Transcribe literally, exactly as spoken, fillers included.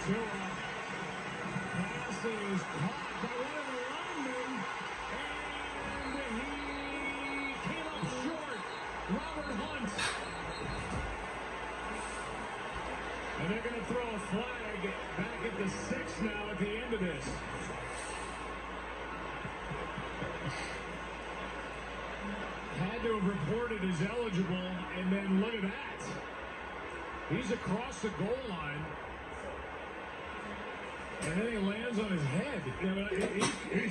Tua. Pass is caught by one of the linemen, and he came up short. Robert Hunt. And they're going to throw a flag back at the six now at the end of this. Had to have reported as eligible, and then look at that. He's across the goal line. And then he lands on his head. You know, he, he,